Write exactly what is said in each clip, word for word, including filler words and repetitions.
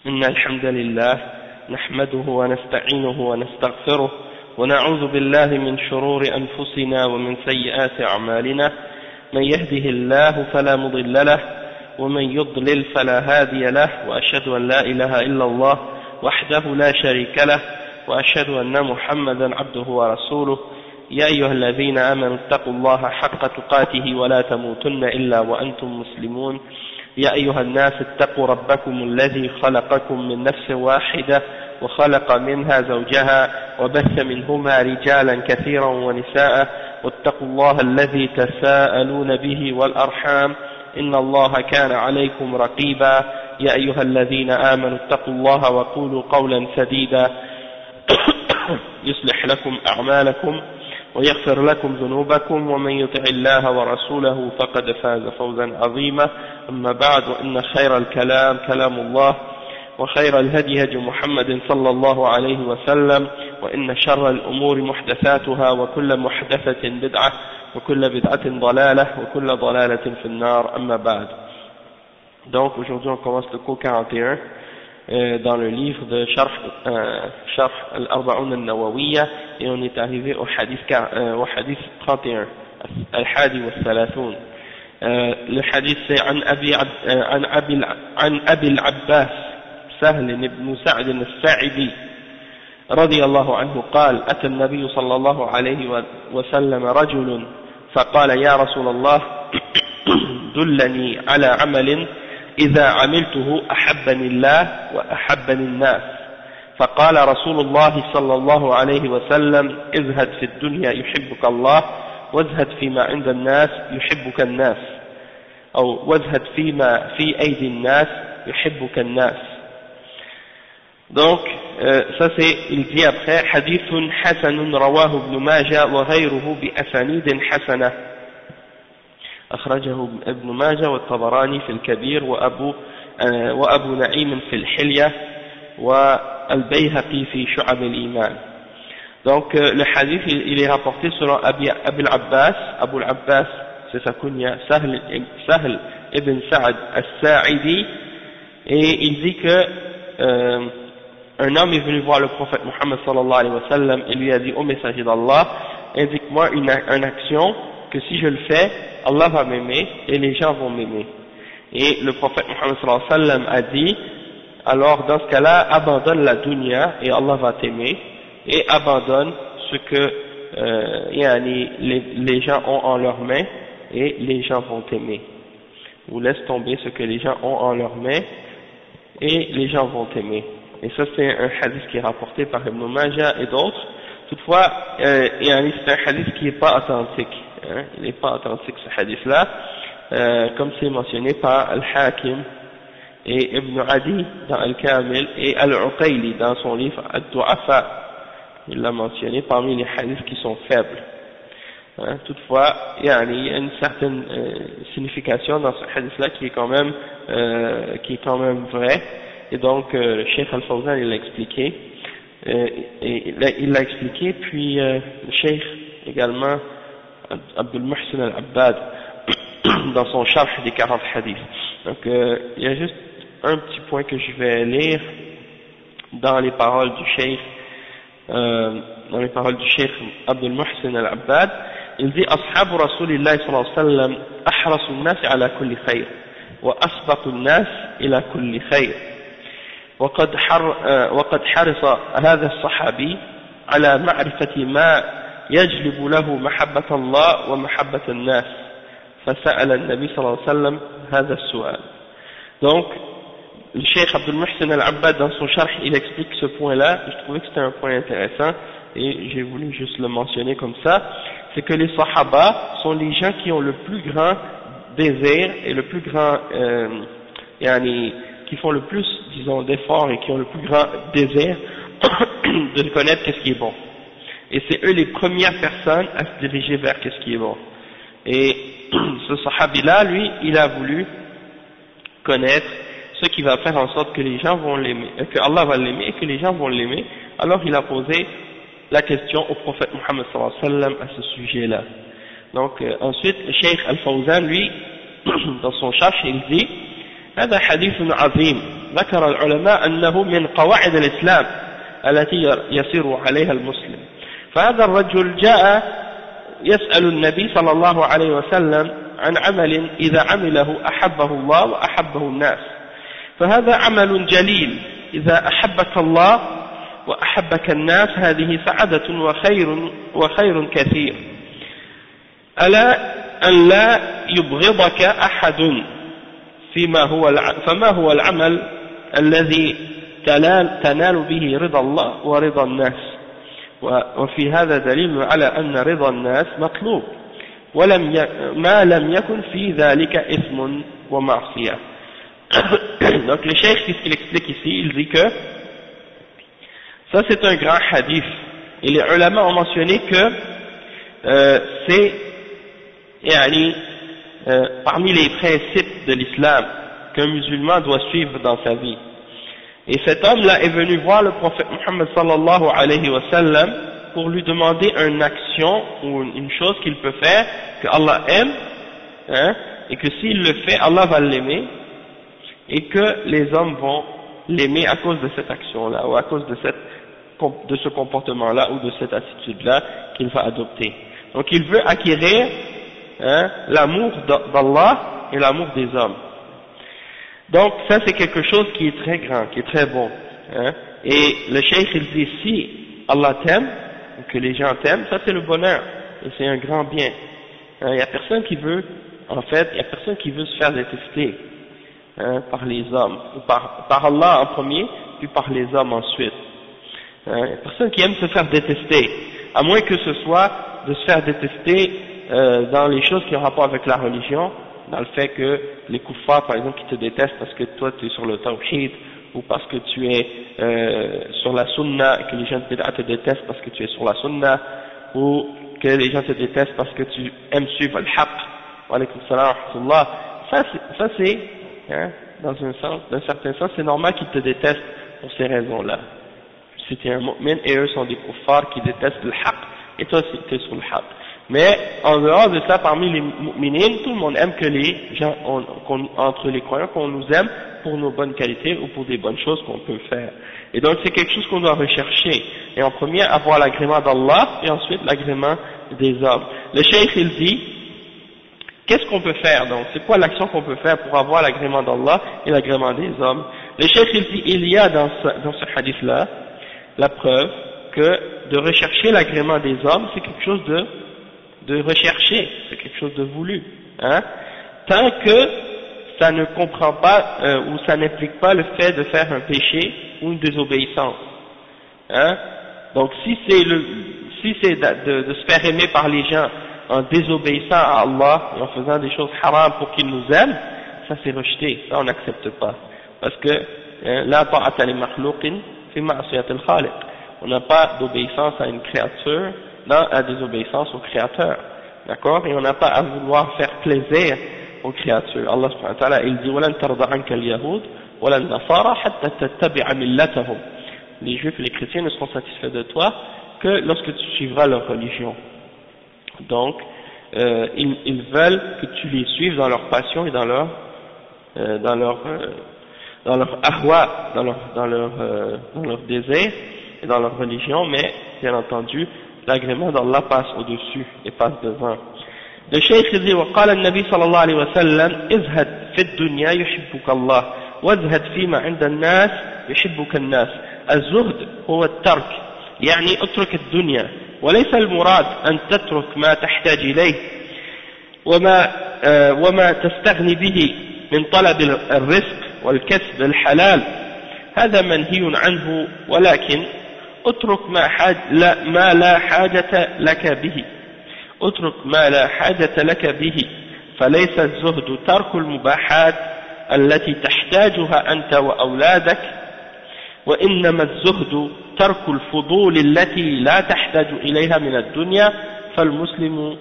إن الحمد لله نحمده ونستعينه ونستغفره ونعوذ بالله من شرور أنفسنا ومن سيئات أعمالنا من يهده الله فلا مضل له ومن يضلل فلا هادي له وأشهد أن لا إله إلا الله وحده لا شريك له وأشهد أن محمدا عبده ورسوله يا أيها الذين آمنوا اتقوا الله حق تقاته ولا تموتن إلا وأنتم مسلمون يا أيها الناس اتقوا ربكم الذي خلقكم من نفس واحدة وخلق منها زوجها وبث منهما رجالا كثيرا ونساء واتقوا الله الذي تساءلون به والأرحام إن الله كان عليكم رقيبا يا أيها الذين آمنوا اتقوا الله وقولوا قولا سديدا يصلح لكم أعمالكم ويغفر لكم ذنوبكم ومن يطع الله ورسوله فقد فاز فوزا عظيما أما بعد وإن خير الكلام كلام الله وخير الهدي هدي محمد صلى الله عليه وسلم وإن شر الأمور محدثاتها وكل محدثة بدعة وكل بدعة ضلالة وكل ضلالة في النار أما بعد. Donc aujourd'hui on commence le cours quarante et un euh, dans le livre de Sharh euh, Sharh al-Arba'un al-Nawawiyya et on est arrivé au hadith, euh, au hadith trente et un al-Hadi wa al-Thalathun. Euh, le hadith c'est عن أبي عن أبي عن أبي العباس سهل بن سعد الساعدي رضي الله عنه قال أتى النبي صلى الله عليه وسلم رجل فقال يا رسول الله دلني على عمل إذا عملته أحبني الله وأحبني الناس فقال رسول الله صلى الله عليه وسلم ازهد في الدنيا يحبك الله وازهد فيما عند الناس يحبك الناس أو وازهد فيما في أيدي الناس يحبك الناس. Donc, euh, ça c'est, il dit après, hadithun hasanun rawahu ibn Majah wa ghayruhu bi asanidin hasana. أخرجه ابن ماجه والطبراني في الكبير وأبو آه وأبو نعيم في الحلية والبيهقي في شعب الإيمان. Donc euh, le hadith il, il est rapporté selon Abi, Abi al-Abbas. Abu al-Abbas c'est sa kunya, Sahl, Sahl ibn Sa'd al-Sa'idi, et il dit que euh, un homme est venu voir le prophète Muhammad sallallahu alayhi wa sallam et lui a dit: ô messager d'Allah, indique-moi une, une action que si je le fais, Allah va m'aimer et les gens vont m'aimer. Et le prophète Muhammad sallallahu alayhi wa sallam a dit: alors dans ce cas-là, abandonne la dunya et Allah va t'aimer, et abandonne ce que euh, yani, les, les gens ont en leurs mains et les gens vont t'aimer. Ou laisse tomber ce que les gens ont en leurs mains et les gens vont t'aimer. Et ça c'est un hadith qui est rapporté par Ibn Majah et d'autres. Toutefois, euh, c'est un hadith qui n'est pas authentique. Hein, il n'est pas authentique ce hadith-là, euh, comme c'est mentionné par Al-Hakim et Ibn Adi dans Al-Kamil et Al-Uqayli dans son livre Ad-Du'afa. Il l'a mentionné parmi les hadiths qui sont faibles. Hein, toutefois, il y a une certaine euh, signification dans ce hadith-là qui est quand même, euh, qui est quand même vraie. Et donc, euh, le Cheikh Al-Fawzan, il l'a expliqué. Euh, et il l'a expliqué, puis euh, le Cheikh également, Abdul Muhsin Al-Abbad, dans son Sharh des quarante hadiths. Donc, euh, il y a juste un petit point que je vais lire dans les paroles du Cheikh, euh, dans les paroles du Cheikh Abdul Muhsin Al-Abbad. Il dit: Ashabu Rasulillahi sallallahu alayhi wa sallam ahrasu an-nas ala kulli khayr wa asbaqu an-nas ila kulli khayr. وقد حر وقد حرص هذا الصحابي على معرفة ما يجلب له محبة الله ومحبة الناس فسأل النبي صلى الله عليه وسلم هذا السؤال. Donc le Cheikh Abdul Muhsin Al-Abbad dans son sharh il explique ce point là. Je trouvais que c'était un point intéressant et j'ai voulu juste le mentionner comme ça. C'est que les Sahaba sont les gens qui ont le plus grand désir et le plus grand euh, yani, qui font le plus, disons, d'efforts et qui ont le plus grand désir de connaître qu'est-ce qui est bon. Et c'est eux les premières personnes à se diriger vers qu'est-ce qui est bon. Et ce sahabi-là, lui, il a voulu connaître ce qui va faire en sorte que les gens vont l'aimer, que Allah va l'aimer et que les gens vont l'aimer. Alors il a posé la question au prophète Muhammad sallallahu alayhi wa sallam à ce sujet-là. Donc euh, ensuite, le Cheikh Al-Fawzan, lui, dans son sharh, il dit: هذا حديث عظيم ذكر العلماء أنه من قواعد الإسلام التي يسير عليها المسلم. فهذا الرجل جاء يسأل النبي صلى الله عليه وسلم عن عمل إذا عمله أحبه الله وأحبه الناس. فهذا عمل جليل، إذا أحبك الله وأحبك الناس هذه سعادة وخير وخير كثير. ألا أن لا يبغضك أحد فيما هو فما هو العمل الذي تنال به رضا الله ورضا الناس؟ وفي هذا دليل على أن رضا الناس مطلوب، ولم ي... ما لم يكن في ذلك إثم ومعصية. Donc le cheikh, qu'est-ce qu'il explique ici? Il dit que ça c'est un grand hadith, et les ulama ont mentionné que euh, c'est yani, euh, parmi les principes de l'islam qu'un musulman doit suivre dans sa vie. Et cet homme-là est venu voir le prophète Muhammad sallallahu alayhi wa sallam pour lui demander une action ou une chose qu'il peut faire, que Allah aime, hein, et que s'il le fait, Allah va l'aimer, et que les hommes vont l'aimer à cause de cette action-là, ou à cause de, cette, de ce comportement-là, ou de cette attitude-là qu'il va adopter. Donc il veut acquérir hein, l'amour d'Allah et l'amour des hommes. Donc ça c'est quelque chose qui est très grand, qui est très bon. Hein. Et le cheikh il dit, si Allah t'aime, que les gens t'aiment, ça c'est le bonheur, et c'est un grand bien. Il hein, n'y a personne qui veut, en fait, il n'y a personne qui veut se faire détester hein, par les hommes, ou par, par Allah en premier, puis par les hommes ensuite. Il n'y a personne qui aime se faire détester, à moins que ce soit de se faire détester euh, dans les choses qui ont rapport avec la religion, dans le fait que les kuffars par exemple qui te détestent parce que toi tu es sur le tawhid, ou parce que tu es euh, sur la sunna, et que les gens te détestent parce que tu es sur la sunna, ou que les gens te détestent parce que tu aimes suivre le haqq, wa alaykum salam wa rahmatullah. Ça c'est, ça c'est hein, dans un sens, d'un certain sens, c'est normal qu'ils te détestent pour ces raisons-là. Si tu es un mu'min et eux sont des kuffars qui détestent le haqq, et toi tu es sur le haqq. Mais en dehors de ça, parmi les mu'minines, tout le monde aime que les gens, on, qu'on, entre les croyants, qu'on nous aime pour nos bonnes qualités ou pour des bonnes choses qu'on peut faire. Et donc c'est quelque chose qu'on doit rechercher. Et en premier, avoir l'agrément d'Allah, et ensuite l'agrément des hommes. Le cheikh il dit, qu'est-ce qu'on peut faire donc? C'est quoi l'action qu'on peut faire pour avoir l'agrément d'Allah et l'agrément des hommes? Le cheikh il dit, il y a dans ce, dans ce hadith-là la preuve que de rechercher l'agrément des hommes, c'est quelque chose de de rechercher, c'est quelque chose de voulu, hein, tant que ça ne comprend pas euh, ou ça n'implique pas le fait de faire un péché ou une désobéissance, hein. Donc si c'est le, si c'est de, de, de se faire aimer par les gens en désobéissant à Allah et en faisant des choses haram pour qu'ils nous aiment, ça c'est rejeté, ça on n'accepte pas, parce que la ta'ata li makhluqin fi ma'siyat al-khaliq, on n'a pas d'obéissance à une créature dans la désobéissance au Créateur, d'accord, et on n'a pas à vouloir faire plaisir aux créatures. Allah subhanahu wa ta'ala il dit وَلَنْ تَرْضَ عَنْكَ الْيَهُودِ وَلَا النَّصَارَى حَتَّى تَتَّبِعَ مِلَّتَهُمْ. Les juifs et les chrétiens ne seront satisfaits de toi que lorsque tu suivras leur religion. Donc euh, ils, ils veulent que tu les suives dans leur passion et dans leur euh, dans leur euh, dans leur ahwa, dans leur dans leur euh, dans leur désir et dans leur religion, mais bien entendu l'agrément d'Allah passe au-dessus et passe devant. Le cheikh dit وقال النبي صلى الله عليه وسلم اذهب في الدنيا يحبك الله واذهب فيما عند الناس يحبك الناس. الزهد هو الترك، يعني اترك الدنيا، وليس المراد أن تترك ما تحتاج إليه وما آه وما تستغني به من طلب الرزق والكسب الحلال، هذا منهي عنه، ولكن اترك ما, حاج لا ما لا حاجة لك به اترك ما لا حاجة لك به، فليس الزهد ترك المباحات التي تحتاجها أنت وأولادك، وإنما الزهد ترك الفضول التي لا تحتاج إليها من الدنيا، فالمسلم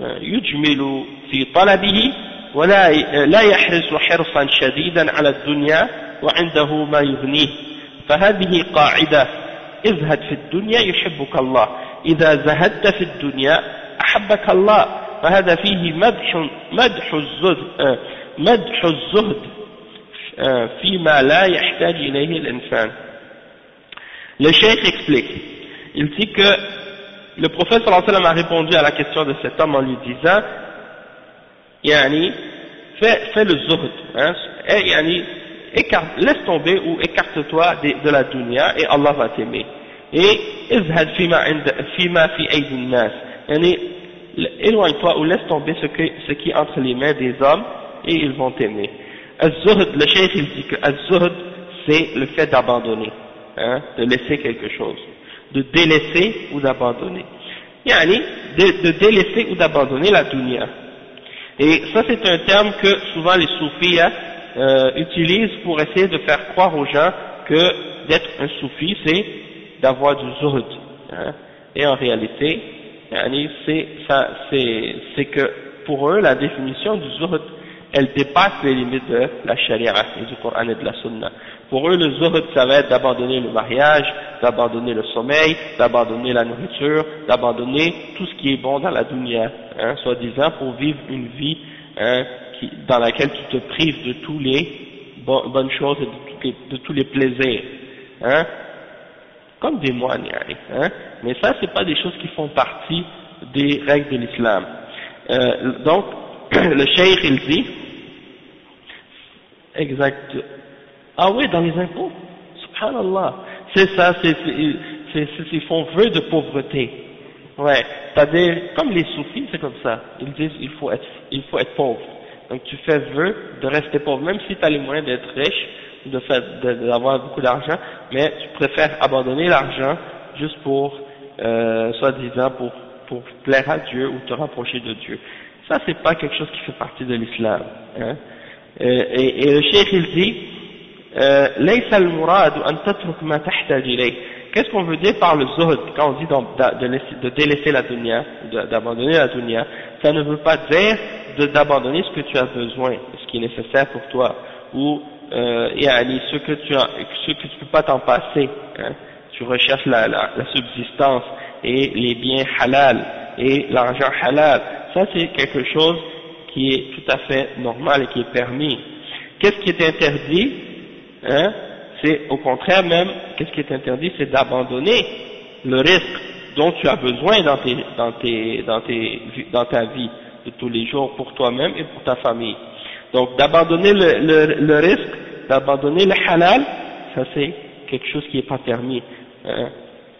يجمل في طلبه ولا لا يحرص حرصا شديدا على الدنيا وعنده ما يغنيه. فهذه قاعدة، ازهد في الدنيا يحبك الله، إذا زهدت في الدنيا أحبك الله. فهذا فيه مدح مدح الزهد مدح الزهد فيما لا يحتاج إليه الإنسان. Le cheikh explique, il dit que le prophète sallallahu alayhi wa sallam a répondu à la question de cet homme en lui disant, yani, fais, fais le zuhd, hein, et, yani, écarte, laisse tomber ou écarte-toi de, de la dunya et Allah va t'aimer. Et izhad fima fima fi aydin nas, yani, éloigne-toi ou laisse tomber ce, que, ce qui est entre les mains des hommes et ils vont t'aimer. Az-zuhd, le cheikh il dit que az-zuhd c'est le fait d'abandonner, hein, de laisser quelque chose, de délaisser ou d'abandonner. Yani, de, de délaisser ou d'abandonner la dunya. Et ça c'est un terme que souvent les soufis euh, utilisent pour essayer de faire croire aux gens que d'être un soufi c'est d'avoir du zuhd, hein. Et en réalité, yani, c'est ça, c'est, c'est que pour eux la définition du zuhd elle dépasse les limites de la charia et du Coran et de la sunna. Pour eux, le zuhd, ça va être d'abandonner le mariage, d'abandonner le sommeil, d'abandonner la nourriture, d'abandonner tout ce qui est bon dans la dunya, hein, soi-disant pour vivre une vie, hein, qui, dans laquelle tu te prives de tous les bon, bonnes choses et de, toutes les, de tous les plaisirs, hein, comme des moines, hein. Mais ça, c'est pas des choses qui font partie des règles de l'islam. Euh, donc, le cheikh il dit, exact, ah oui, dans les impôts, subhanallah, c'est ça, c'est, c'est, c'est, ils font vœu de pauvreté, ouais, c'est-à-dire, comme les soufis, c'est comme ça, ils disent, il faut être, il faut être pauvre, donc tu fais vœu de rester pauvre, même si tu as les moyens d'être riche, de faire, d'avoir beaucoup d'argent, mais tu préfères abandonner l'argent juste pour, euh, soi-disant, pour, pour plaire à Dieu ou te rapprocher de Dieu. Ça, c'est pas quelque chose qui fait partie de l'islam, hein. Et, et, et le cheikh il dit, ليس المراد أن تترك ما تحتاج إليه. Qu'est-ce qu'on veut dire par le zuhd quand on dit de, de, de délaisser la dunya, d'abandonner la dunya? Ça ne veut pas dire d'abandonner ce que tu as besoin, ce qui est nécessaire pour toi, ou euh, yani, ce que tu as, ce que tu peux pas t'en passer, hein. Tu recherches la, la, la subsistance et les biens halal et l'argent halal. Ça c'est quelque chose qui est tout à fait normal et qui est permis. Qu'est-ce qui est interdit, hein? C'est au contraire même, qu'est-ce qui est interdit, c'est d'abandonner le risque dont tu as besoin dans, tes, dans, tes, dans, tes, dans ta vie de tous les jours pour toi-même et pour ta famille. Donc d'abandonner le, le, le risque, d'abandonner le halal, ça c'est quelque chose qui n'est pas permis, hein?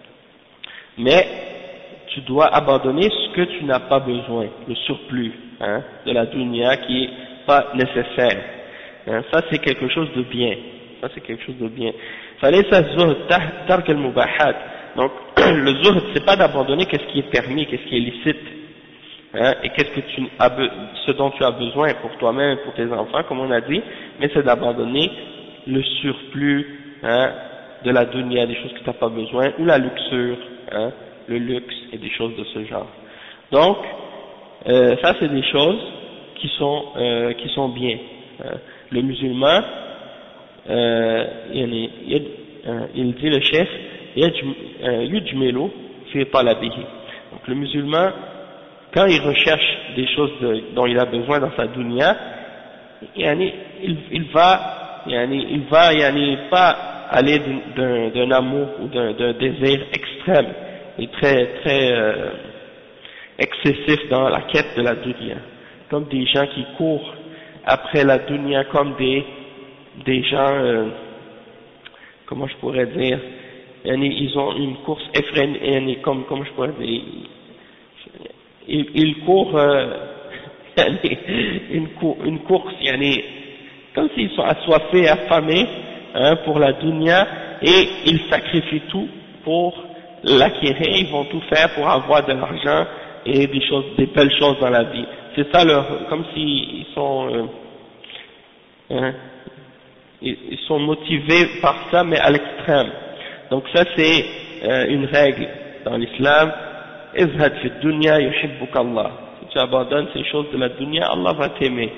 Mais tu dois abandonner ce que tu n'as pas besoin, le surplus, hein, de la dunya qui est pas nécessaire, hein. Ça c'est quelque chose de bien, ça c'est quelque chose de bien. Fallait ça zuhd tark al-mubahat. Donc le zuhd c'est pas d'abandonner qu'est-ce qui est permis, qu'est-ce qui est licite, hein, et qu'est-ce que tu as, ce dont tu as besoin pour toi-même et pour tes enfants comme on a dit, mais c'est d'abandonner le surplus, hein, de la dunya, des choses que tu n'as pas besoin, ou la luxure, hein, le luxe et des choses de ce genre. Donc, euh, ça c'est des choses qui sont, euh, qui sont bien. Hein. Le musulman, euh, il, il, il dit le chef, yujmilu fi talabihi. Donc le musulman, quand il recherche des choses de, dont il a besoin dans sa dunya, il, il va, il va pas aller d'un amour ou d'un désir extrême et très très euh, excessif dans la quête de la dunya, comme des gens qui courent après la dunya comme des des gens, euh, comment je pourrais dire, ils ont une course effrénée, comme comment je pourrais dire, ils, ils courent euh, une, cour, une course, comme s'ils sont assoiffés, affamés, hein, pour la dunya, et ils sacrifient tout pour l'acquérir, ils vont tout faire pour avoir de l'argent et des choses, des belles choses dans la vie. C'est ça leur, comme s'ils sont, euh, hein, ils, ils sont motivés par ça, mais à l'extrême. Donc ça c'est euh, une règle dans l'islam. Izhad fi dunya yuhibbuk Allah. Si tu abandonnes ces choses de la dunya, Allah va t'aimer.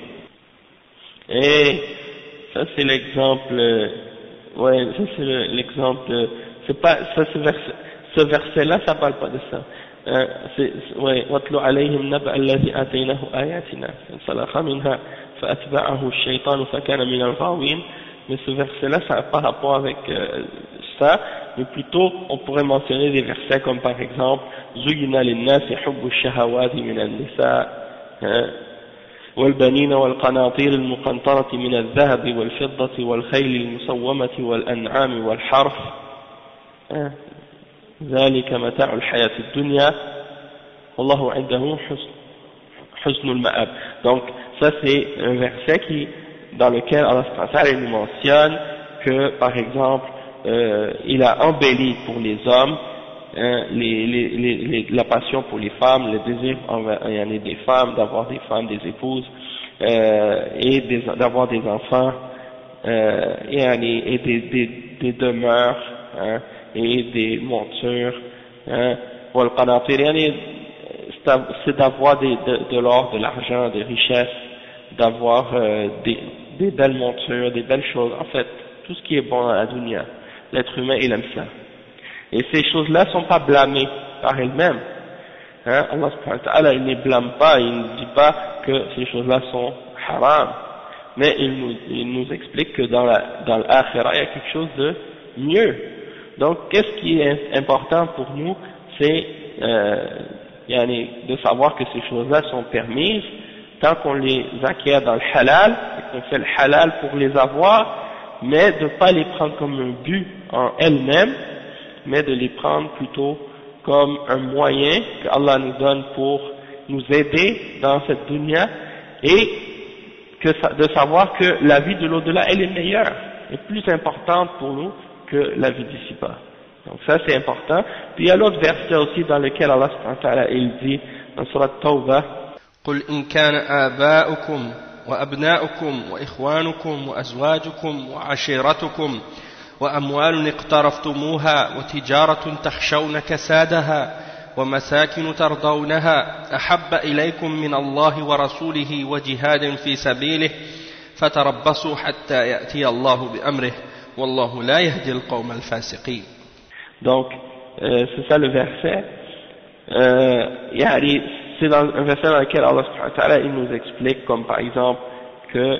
Et ça c'est l'exemple, euh, ouais, ça c'est l'exemple, euh, c'est pas, ça ce verset, ce verset-là, ça parle pas de ça. Euh, c'est, ouais, وَاتْلُ عَلَيْهِمْ نَبَأَ الَّذِي آتَيْنَاهُ آيَاتِنَا فَانْسَلَخَ مِنْهَا فَأَتْبَعَهُ الشَّيْطَانُ فَكَانَ مِنَ الْغَاوِينَ. mais ce verset-là, ça n'a pas rapport avec euh, ça, mais plutôt, on pourrait mentionner des versets comme par exemple, زُيِّنَ لِلنَّاسِ حُبُّ الشَّهَوَاتِ مِنَ النِّسَاءِ والبنين والقناطير المقنطرة من الذهب والفضة والخيل المسومة والأنعام والحرث ذلك متاع الحياة الدنيا والله عنده حسن المآب. Donc ça c'est un verset qui, dans lequel Allah nous mentionne que par exemple euh, il a embelli pour les hommes Hein, les, les, les, les, la passion pour les femmes, le désir envers, il y en a des femmes, d'avoir des femmes, des épouses, euh, et d'avoir des enfants, euh, et, et des, des, des demeures, hein, et des montures, hein, c'est d'avoir des, de, de l'or, de l'argent, des richesses, d'avoir euh, des, des belles montures, des belles choses, en fait, tout ce qui est bon dans la dunya. L'être humain, il aime ça. Et ces choses-là ne sont pas blâmées par elles-mêmes. Hein? Allah subhanahu wa ta'ala, il ne blâme pas, il ne dit pas que ces choses-là sont haram. Mais il nous, il nous explique que dans la, dans l'akhira, il y a quelque chose de mieux. Donc, qu'est-ce qui est important pour nous? C'est, euh, de savoir que ces choses-là sont permises tant qu'on les acquiert dans le halal, et qu'on fait le halal pour les avoir, mais de ne pas les prendre comme un but en elles-mêmes, mais de les prendre plutôt comme un moyen que Allah nous donne pour nous aider dans cette dunya, et que, de savoir que la vie de l'au-delà, elle est meilleure, et plus importante pour nous que la vie d'ici-bas. Donc ça c'est important. Puis il y a l'autre verset aussi dans lequel Allah subhanahu wa ta'ala il dit dans Surat Tawbah, قل إن كان آباؤكم وأبناؤكم وإخوانكم وأزواجكم وعشيرتكم وأموال اقترفتموها وتجارة تخشون كسادها ومساكن ترضونها أحب إليكم من الله ورسوله وجهاد في سبيله فتربصوا حتى يأتي الله بأمره والله لا يهدي القوم الفاسقين. Donc euh, c'est ça le verset. Euh, يعني, c'est dans un verset dans lequel Allah subhanahu wa ta'ala il nous explique comme par exemple que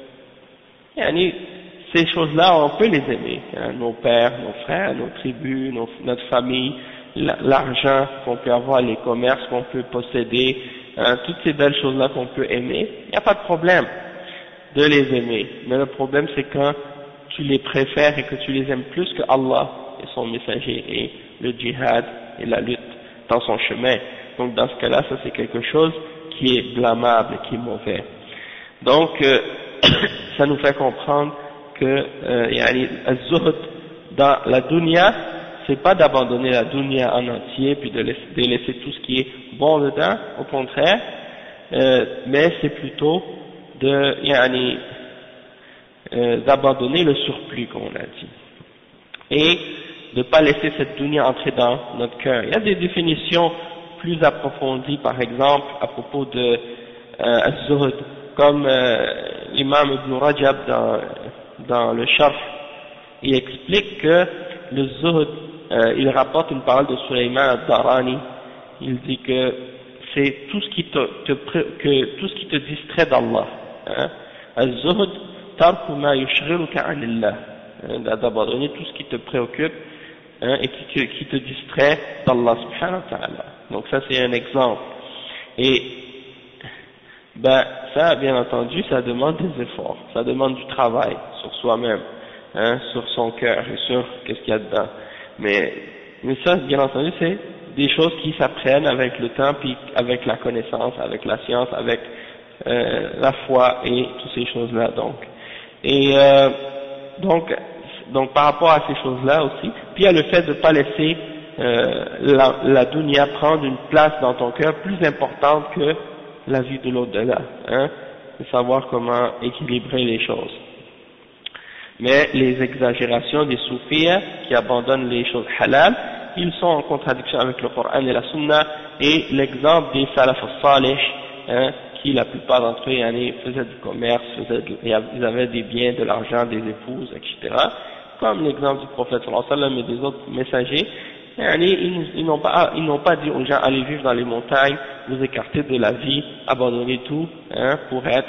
يعني, ces choses-là, on peut les aimer, hein, nos pères, nos frères, nos tribus, nos, notre famille, l'argent qu'on peut avoir, les commerces qu'on peut posséder, hein, toutes ces belles choses-là qu'on peut aimer, il n'y a pas de problème de les aimer. Mais le problème c'est quand tu les préfères et que tu les aimes plus que Allah et son messager et le djihad et la lutte dans son chemin. Donc dans ce cas-là, ça c'est quelque chose qui est blâmable, qui est mauvais. Donc euh, ça nous fait comprendre que euh, yani, az-zuhd dans la dunya, c'est pas d'abandonner la dunya en entier puis de laisser, de laisser tout ce qui est bon dedans, au contraire, euh, mais c'est plutôt de yani, euh, d'abandonner le surplus, comme on a dit, et de ne pas laisser cette dunya entrer dans notre cœur. Il y a des définitions plus approfondies, par exemple à propos de euh, az-zuhd, comme euh, l'imam Ibn Rajab dans dans le Sharh, il explique que le zuhd, euh, il rapporte une parole de Sulayman al-Darani, il dit que c'est tout ce qui te, te que tout ce qui te distrait d'Allah. Hein. Al-zuhd tarku ma yushghiluka anillah, d'abandonner tout ce qui te préoccupe, hein, et qui te, qui te distrait d'Allah subhanahu wa ta'ala. Donc ça c'est un exemple. Et ben ça, bien entendu, ça demande des efforts, ça demande du travail sur soi-même, hein, sur son cœur et sur qu'est-ce qu'il y a dedans. Mais, mais ça, bien entendu, c'est des choses qui s'apprennent avec le temps, puis avec la connaissance, avec la science, avec euh, la foi et toutes ces choses-là. Donc, et euh, donc, donc par rapport à ces choses-là aussi, puis il y a le fait de ne pas laisser euh, la, la dunya prendre une place dans ton cœur plus importante que la vie de l'au-delà, hein, de savoir comment équilibrer les choses. Mais les exagérations des soufis qui abandonnent les choses halal, ils sont en contradiction avec le Coran et la Sunna, et l'exemple des salaf al-salih, hein, qui la plupart d'entre eux yani, faisaient du commerce, faisaient de, ils avaient des biens, de l'argent, des épouses, et cetera, comme l'exemple du prophète sallallahu alayhi wa sallam et des autres messagers. Ils, ils n'ont pas, ils n'ont pas dit aux gens allez vivre dans les montagnes, vous écarter de la vie, abandonner tout, hein, pour être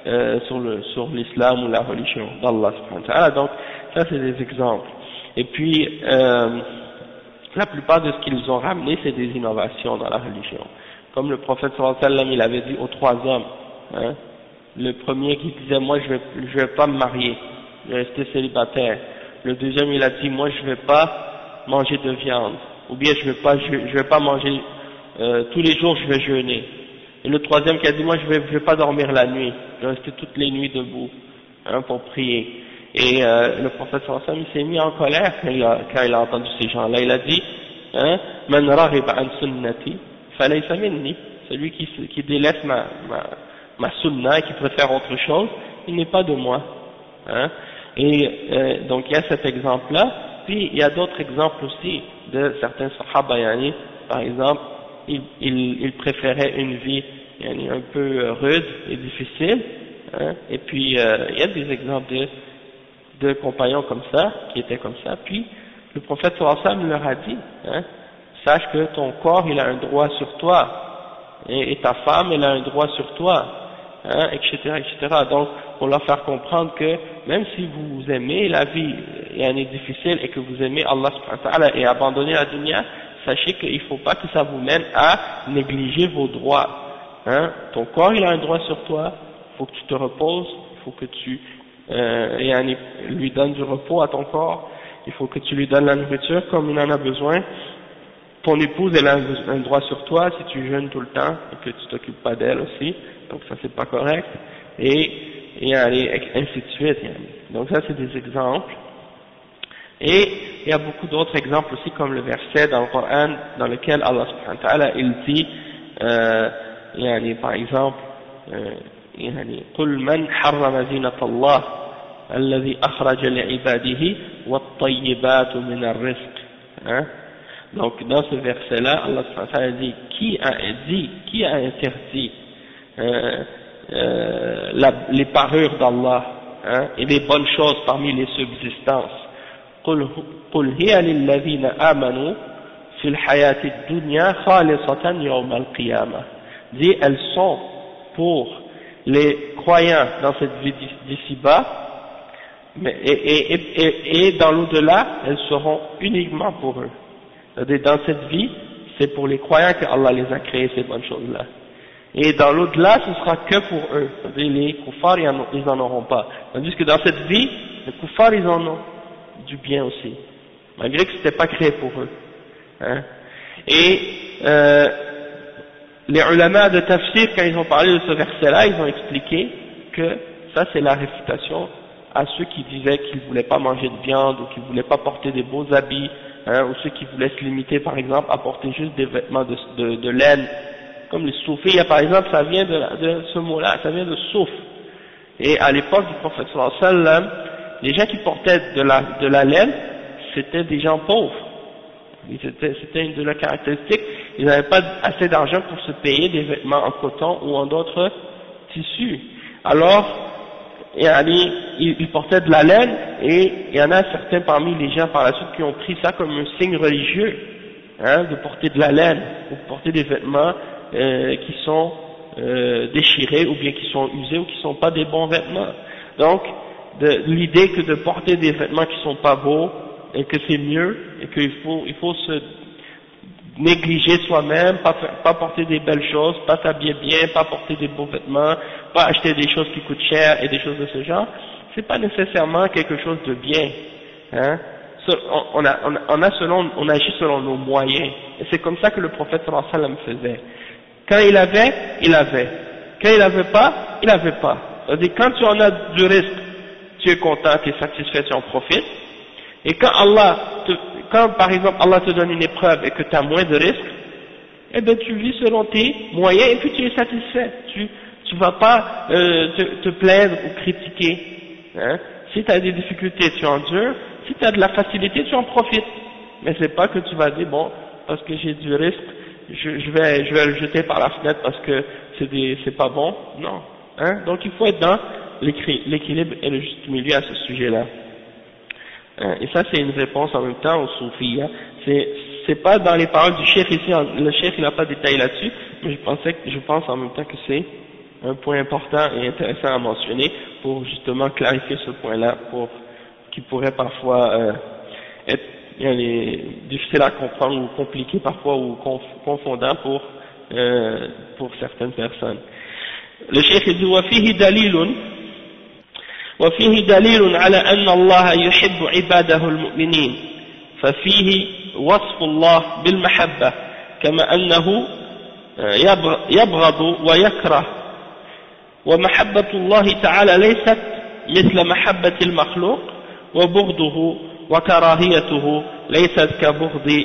euh, sur le sur l'islam ou la religion d'Allah subhanahu wa ta'ala. Donc ça c'est des exemples. Et puis euh, la plupart de ce qu'ils ont ramené c'est des innovations dans la religion. Comme le prophète sallallahu alayhi wa sallam, il avait dit aux trois hommes, hein, le premier qui disait moi je vais je vais pas me marier, je vais rester célibataire. Le deuxième il a dit moi je vais pas manger de viande, ou bien je vais pas je, je vais pas manger euh, tous les jours je vais jeûner. Et le troisième qui a dit moi je vais je vais pas dormir la nuit, je vais rester toutes les nuits debout, hein, pour prier. Et euh, le prophète sallallahu alayhi wa sallam il s'est mis en colère quand il a, quand il a entendu ces gens-là. Il a dit hein, man raghib an sunnati falaysa minni, celui qui qui délaisse ma ma ma sunna et qui préfère autre chose, il n'est pas de moi, hein. Et euh, donc il y a cet exemple-là. Puis il y a d'autres exemples aussi de certains sahaba, yani, par exemple, ils il, il préféraient une vie yani, un peu rude et difficile, hein. Et puis euh, il y a des exemples de, de compagnons comme ça, qui étaient comme ça. Puis le prophète sallallahu alayhi wa sallam leur a dit, hein, sache que ton corps il a un droit sur toi, et, et ta femme elle a un droit sur toi, hein, et cetera, et cetera. Donc pour leur faire comprendre que même si vous aimez la vie et elle est difficile et que vous aimez Allah subhanahu wa ta'ala et abandonner la dunya, sachez qu'il ne faut pas que ça vous mène à négliger vos droits, hein. Ton corps il a un droit sur toi, il faut que tu te reposes, il faut que tu euh, et lui donnes du repos à ton corps, il faut que tu lui donnes la nourriture comme il en a besoin. Ton épouse elle a un droit sur toi si tu jeûnes tout le temps et que tu t'occupes pas d'elle aussi, donc ça c'est pas correct, et, et ainsi de suite. Donc ça c'est des exemples. Et il y a beaucoup d'autres exemples aussi, comme le verset dans le Coran dans lequel Allah subhanahu wa ta'ala il dit euh, yani, par exemple يعني قل من حرم زينة الله الذي أخرج لعباده والطيبات من الرزق, hein? Donc dans ce verset-là, Allah subhanahu wa ta'ala dit qui a dit, qui a interdit euh, euh, la, les parures d'Allah, hein, et les bonnes choses parmi les subsistances. قل قل هي للذين آمنوا في الحياة الدنيا خالصة يوم القيامة. Dit elles sont pour les croyants dans cette vie d'ici-bas, mais et, et, et, et dans l'au-delà, elles seront uniquement pour eux. C'est-à-dire dans cette vie, c'est pour les croyants que Allah les a créés ces bonnes choses-là. Et dans l'au-delà, ce sera que pour eux. C'est-à-dire les kuffars, ils n'en auront pas. Tandis que dans cette vie, les kuffars, ils en ont du bien aussi, malgré que c'était pas créé pour eux, hein. Et euh, les ulama de tafsir, quand ils ont parlé de ce verset-là, ils ont expliqué que ça c'est la réfutation à ceux qui disaient qu'ils ne voulaient pas manger de viande ou qu'ils ne voulaient pas porter des beaux habits, hein, ou ceux qui voulaient se limiter par exemple à porter juste des vêtements de, de, de laine, comme les soufis, par exemple, ça vient de, de ce mot-là, ça vient de souf. Et à l'époque du prophète sallallahu alayhi wa sallam, les gens qui portaient de la, de la laine, c'était des gens pauvres. C'était une de leurs caractéristiques. Ils n'avaient pas assez d'argent pour se payer des vêtements en coton ou en d'autres tissus. Alors, ils, ils portaient de la laine, et il y en a certains parmi les gens par la suite qui ont pris ça comme un signe religieux, hein, de porter de la laine, ou de porter des vêtements euh, qui sont euh, déchirés, ou bien qui sont usés, ou qui ne sont pas des bons vêtements. Donc, de l'idée que de porter des vêtements qui sont pas beaux et que c'est mieux et qu'il faut il faut se négliger soi-même, pas pas porter des belles choses, pas s'habiller bien, pas porter des beaux vêtements, pas acheter des choses qui coûtent cher et des choses de ce genre, c'est pas nécessairement quelque chose de bien, hein. On a on a, on a selon on agit selon nos moyens, et c'est comme ça que le prophète sallallahu alayhi wa sallam faisait. Quand il avait, il avait. Quand il avait pas, il avait pas. C'est-à-dire quand tu en as du risque, tu es content, tu es satisfait, tu en profites. Et quand Allah, te, quand par exemple Allah te donne une épreuve et que tu as moins de risques, eh bien tu vis selon tes moyens et puis tu es satisfait. Tu tu vas pas euh, te, te plaindre ou critiquer, hein. Si tu as des difficultés, tu endures. Si tu as de la facilité, tu en profites. Mais c'est pas que tu vas dire bon, parce que j'ai du risque, je, je vais je vais le jeter par la fenêtre parce que c'est des c'est pas bon. Non, hein. Donc il faut être dans l'équilibre et le juste milieu à ce sujet-là. Et ça c'est une réponse en même temps aux soufis. Hein. C'est c'est pas dans les paroles du cheikh ici, le cheikh il n'a pas détaillé là-dessus, mais je pensais je pense en même temps que c'est un point important et intéressant à mentionner pour justement clarifier ce point-là, pour qui pourrait parfois euh, être est difficile à comprendre ou compliqué parfois ou conf, confondant pour euh, pour certaines personnes. Le cheikh dit وفيه دليل وفيه دليل على أن الله يحب عباده المؤمنين ففيه وصف الله بالمحبة كما أنه يبغض ويكره ومحبة الله تعالى ليست مثل محبة المخلوق وبغضه وكراهيته ليست كبغض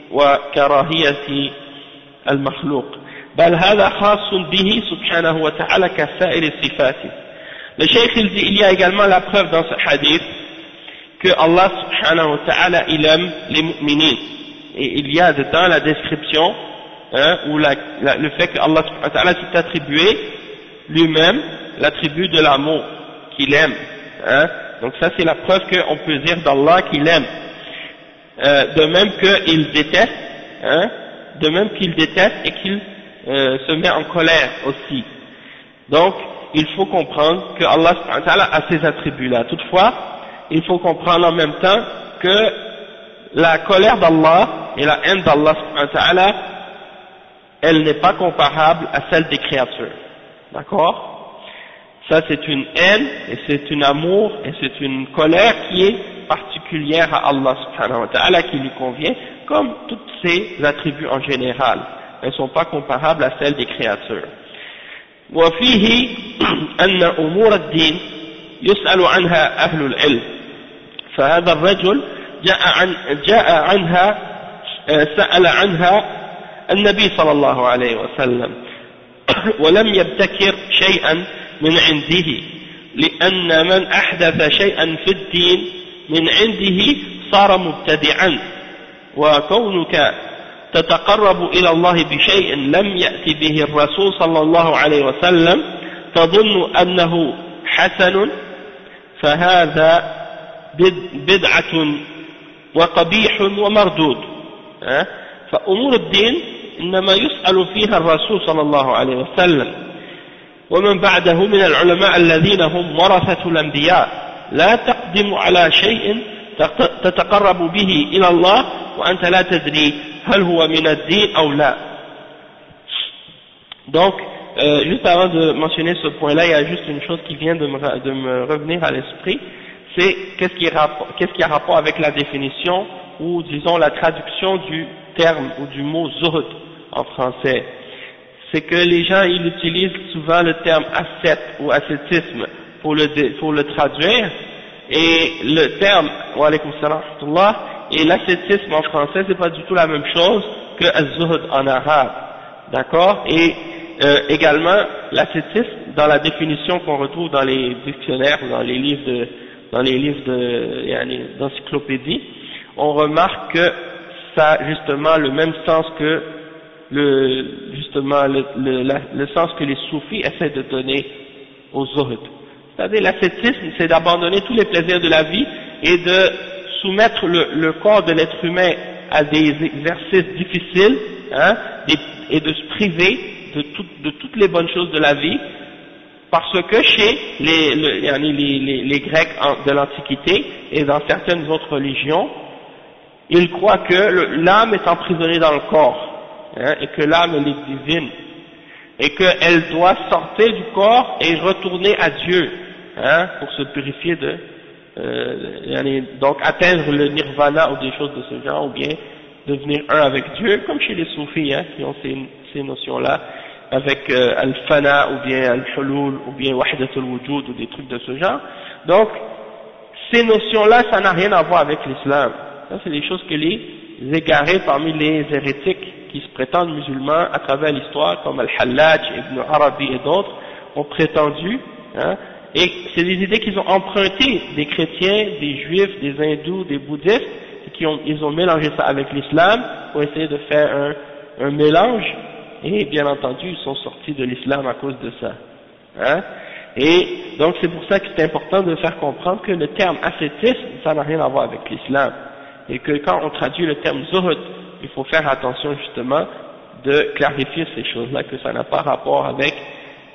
وكراهية المخلوق بل هذا خاص به سبحانه وتعالى كسائر الصفات. Le cheikh il dit il y a également la preuve dans ce hadith que Allah subhanahu wa ta'ala il aime les mu'minines, et il y a dedans la description hein, ou la, la, le fait que Allah subhanahu wa ta'ala s'est attribué lui-même l'attribut de l'amour qu'il aime hein. Donc ça c'est la preuve qu'on peut dire d'Allah qu'il aime, euh, de même qu'il déteste, hein, de même qu'il déteste et qu'il euh, se met en colère aussi. Donc il faut comprendre que Allah subhanahu wa ta'ala a ces attributs-là. Toutefois, il faut comprendre en même temps que la colère d'Allah et la haine d'Allah subhanahu wa ta'ala, elle n'est pas comparable à celle des créatures. D'accord? Ça c'est une haine et c'est un amour et c'est une colère qui est particulière à Allah subhanahu wa ta'ala, qui lui convient, comme toutes ces attributs en général. Elles ne sont pas comparables à celles des créatures. وفيه أن أمور الدين يسأل عنها أهل العلم فهذا الرجل جاء عن جاء عنها سأل عنها النبي صلى الله عليه وسلم ولم يبتكر شيئا من عنده لأن من أحدث شيئا في الدين من عنده صار مبتدعا وكونك تتقرب إلى الله بشيء لم يأتي به الرسول صلى الله عليه وسلم تظن أنه حسن فهذا بدعة وقبيح ومردود فأمور الدين إنما يسأل فيها الرسول صلى الله عليه وسلم ومن بعده من العلماء الذين هم ورثة الأنبياء لا تقدم على شيء تتقرب به إلى الله وأنت لا تدري هل هو من الدين أو لا. Donc, euh, juste avant de mentionner ce point-là, il y a juste une chose qui vient de me, de me revenir à l'esprit, c'est qu'est-ce qui, qu'est-ce qui a rapport avec la définition ou disons la traduction du terme ou du mot zuhd en français. C'est que les gens ils utilisent souvent le terme ascète ou ascétisme pour le, pour le traduire, et le terme wa alaykum salam wa rahmatullah et l'ascétisme en français c'est pas du tout la même chose que az-zuhd en arabe, d'accord? Et euh, également l'ascétisme dans la définition qu'on retrouve dans les dictionnaires, dans les livres de dans les livres de yani, d'encyclopédie, on remarque que ça a justement le même sens que le justement le, le, la, le sens que les soufis essaient de donner au zuhd. C'est-à-dire l'ascétisme, c'est d'abandonner tous les plaisirs de la vie et de soumettre le, le corps de l'être humain à des exercices difficiles, hein, des, et de se priver de, tout, de toutes les bonnes choses de la vie, parce que chez les, le, les, les, les Grecs de l'Antiquité et dans certaines autres religions, ils croient que l'âme est emprisonnée dans le corps, hein, et que l'âme elle est divine, et qu'elle doit sortir du corps et retourner à Dieu, hein, pour se purifier de, euh, donc atteindre le nirvana ou des choses de ce genre, ou bien devenir un avec Dieu, comme chez les soufis, hein, qui ont ces, ces notions-là, avec euh, al-fana ou bien al-hulul ou bien wahdatul wujud ou des trucs de ce genre. Donc ces notions-là, ça n'a rien à voir avec l'islam. Ça c'est des choses que les égarés parmi les hérétiques qui se prétendent musulmans à travers l'histoire, comme Al-Hallaj, Ibn Arabi et d'autres, ont prétendu, hein, et c'est des idées qu'ils ont empruntées des chrétiens, des juifs, des hindous, des bouddhistes, et qui ont, ils ont mélangé ça avec l'islam pour essayer de faire un, un mélange, et bien entendu ils sont sortis de l'islam à cause de ça. Hein. Et donc c'est pour ça que c'est important de faire comprendre que le terme ascétisme, ça n'a rien à voir avec l'islam, et que quand on traduit le terme zuhd, il faut faire attention justement de clarifier ces choses-là, que ça n'a pas rapport avec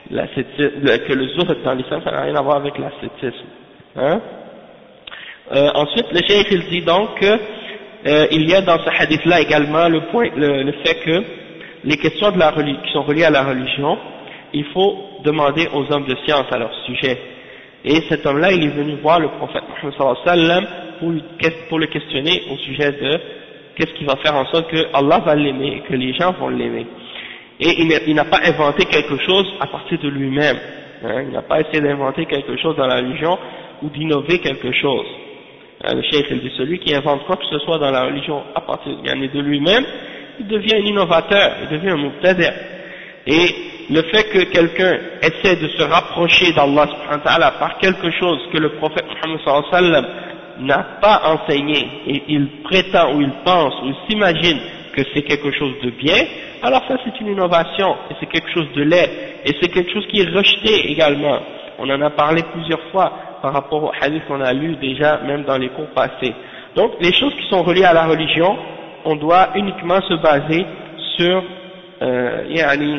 que le zuhd dans l'islam, ça n'a rien à voir avec l'ascétisme. Hein? Euh, ensuite, le cheikh il dit donc que euh, il y a dans ce hadith-là également le point, le, le fait que les questions de la religion, qui sont reliées à la religion, il faut demander aux hommes de science à leur sujet. Et cet homme-là, il est venu voir le prophète Mohammed sallallahu alayhi wa sallam pour, pour le questionner au sujet de qu'est-ce qui va faire en sorte que Allah va l'aimer et que les gens vont l'aimer. Et il n'a pas inventé quelque chose à partir de lui-même. Hein, il n'a pas essayé d'inventer quelque chose dans la religion ou d'innover quelque chose. Hein, le cheikh il dit celui qui invente quoi que ce soit dans la religion à partir de lui-même, il devient un innovateur, il devient un mubtadi'. Et le fait que quelqu'un essaie de se rapprocher d'Allah subhanahu wa ta'ala par quelque chose que le prophète Muhammad sallallahu alayhi wa sallam n'a pas enseigné, et il prétend ou il pense ou il s'imagine que c'est quelque chose de bien, alors ça c'est une innovation, et c'est quelque chose de laid, et c'est quelque chose qui est rejeté également. On en a parlé plusieurs fois par rapport au hadith qu'on a lu déjà, même dans les cours passés. Donc les choses qui sont reliées à la religion, on doit uniquement se baser sur euh, yani,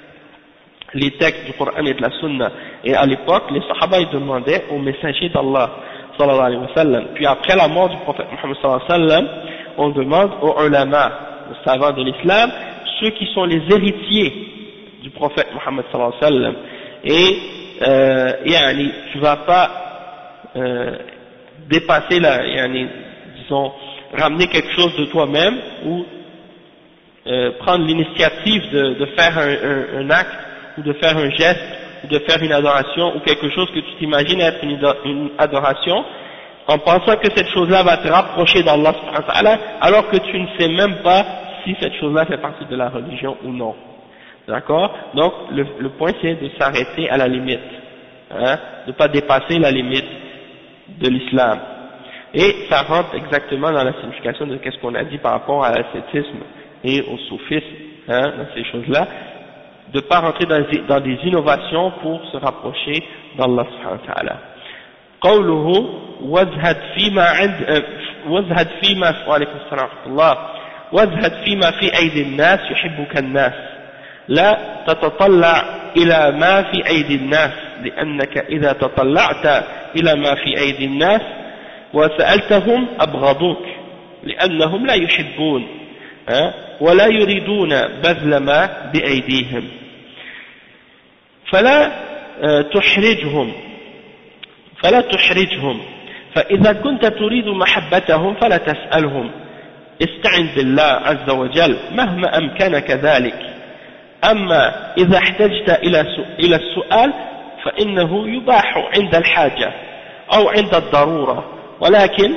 les textes du Coran et de la Sunna. Et à l'époque, les Sahaba ils demandaient aux messagers d'Allah sallallahu alayhi wa sallam. Puis après la mort du prophète Muhammad sallallahu alayhi wa sallam, on demande aux ulama, aux savants de l'islam, ceux qui sont les héritiers du prophète Muhammad sallallahu alayhi wa sallam. Et euh, yani, tu vas pas euh, dépasser la, yani, disons, ramener quelque chose de toi-même ou euh, prendre l'initiative de, de faire un, un, un acte ou de faire un geste ou de faire une adoration ou quelque chose que tu t'imagines être une, une adoration en pensant que cette chose-là va te rapprocher d'Allah subhanahu wa ta'ala alors que tu ne sais même pas si cette chose-là fait partie de la religion ou non. D'accord? Donc le, le point c'est de s'arrêter à la limite, hein, de ne pas dépasser la limite de l'islam. Et ça rentre exactement dans la signification de ce qu'on a dit par rapport à l'ascétisme et au soufisme, hein, dans ces choses-là, de ne pas rentrer dans des, dans des innovations pour se rapprocher d'Allah subhanahu wa ta'ala. قوله وازهد فيما عند وازهد فيما وعليكم السلام ورحمة الله وازهد فيما في أيدي الناس يحبك الناس لا تتطلع إلى ما في أيدي الناس لأنك إذا تطلعت إلى ما في أيدي الناس وسألتهم أبغضوك لأنهم لا يحبون ولا يريدون بذل ما بأيديهم فلا تحرجهم فلا تحرجهم فإذا كنت تريد محبتهم فلا تسألهم استعن بالله عز وجل مهما أمكنك ذلك أما إذا احتجت إلى السؤال فإنه يباح عند الحاجة أو عند الضرورة ولكن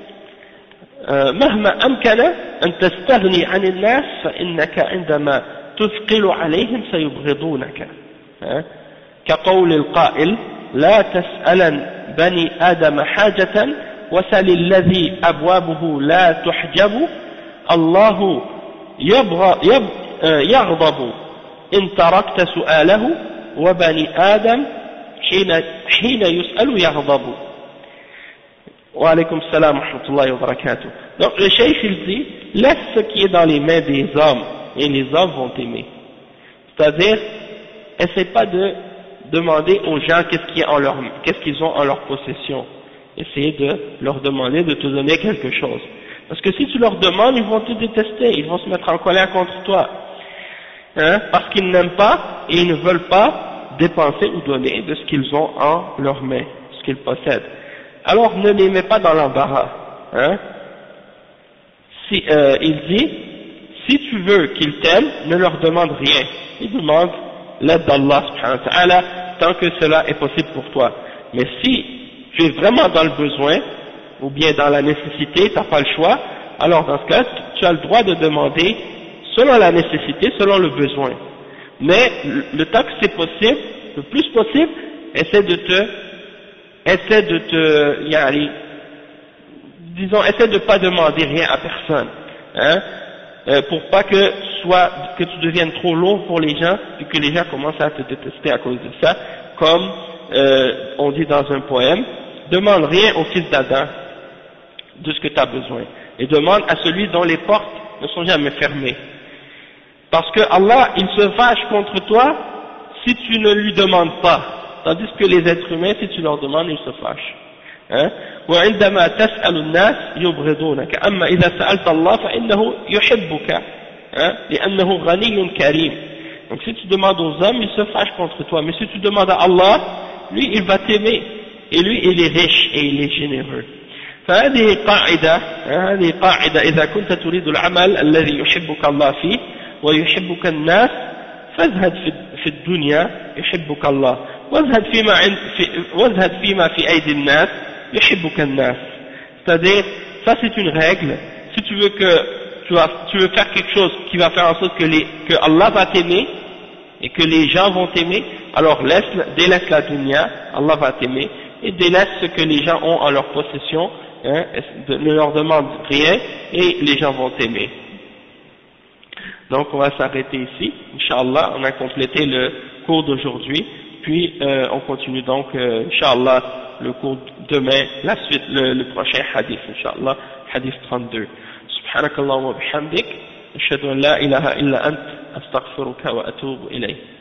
مهما أمكن أن تستغني عن الناس فإنك عندما تثقل عليهم سيبغضونك كقول القائل لا تسألن بني آدم حاجة وسل الذي أبوابه لا تحجب الله يبغى يب يغضب إن تركت سؤاله وبني آدم حين, حين يسأل يغضب. Wa alaykum salam wa rahmatullahi wa barakatuh. Donc le cheikh il dit, laisse ce qui est dans les mains des hommes et les hommes vont t'aimer. C'est-à-dire, essaie pas de demander aux gens qu'est-ce qu'ils ont, qu'est-ce qu'ils ont en leur possession. Essayez de leur demander de te donner quelque chose. Parce que si tu leur demandes, ils vont te détester, ils vont se mettre en colère contre toi. Hein, parce qu'ils n'aiment pas et ils ne veulent pas dépenser ou donner de ce qu'ils ont en leurs mains, ce qu'ils possèdent. Alors ne les mets pas dans l'embarras. Hein. Si, euh, il dit, si tu veux qu'ils t'aiment, ne leur demande rien. Ils demandent l'aide d'Allah subhanahu wa ta'ala tant que cela est possible pour toi. Mais si tu es vraiment dans le besoin, ou bien dans la nécessité, tu n'as pas le choix, alors dans ce cas, tu as le droit de demander selon la nécessité, selon le besoin. Mais le temps que c'est possible, le plus possible, essaie de te essaie de te, yani, disons, essaie de pas demander rien à personne, hein, euh, pour pas que soit, que tu deviennes trop lourd pour les gens et que les gens commencent à te détester à cause de ça, comme euh, on dit dans un poème, demande rien au fils d'Adam de ce que tu as besoin, et demande à celui dont les portes ne sont jamais fermées. Parce que Allah, il se fâche contre toi si tu ne lui demandes pas, tandis que les êtres humains, si tu leur demandes, ils se fâchent. Hein? وعندما تسأل الناس يبغضونك أما إذا سألت الله فإنه يحبك لأنه غني كريم. Donc si tu demandes aux hommes, ils se fâchent contre toi, mais si tu demandes à Allah, lui il va t'aimer, et lui il est riche et il est généreux. فهذه قاعدة هذه قاعدة إذا كنت تريد العمل الذي يحبك الله فيه ويحبك الناس فازهد في الدنيا يحبك الله وازهد فيما عند وازهد فيما في أيدي الناس يحبك الناس. C'est-à-dire, ça c'est une règle. Si tu veux que tu, vas, tu veux faire quelque chose qui va faire en sorte que, les, que Allah va t'aimer et que les gens vont t'aimer, alors laisse, délaisse la dunya, Allah va t'aimer, et délaisse ce que les gens ont en leur possession, hein, ne leur demande rien et les gens vont t'aimer. Donc on va s'arrêter ici, Inch'Allah, on a complété le cours d'aujourd'hui, puis euh, on continue donc, euh, Inch'Allah, le cours demain, la suite, le, le prochain hadith, Inch'Allah, hadith trente-deux. سبحانك اللهم وبحمدك أشهد أن لا إله إلا أنت أستغفرك وأتوب إليك.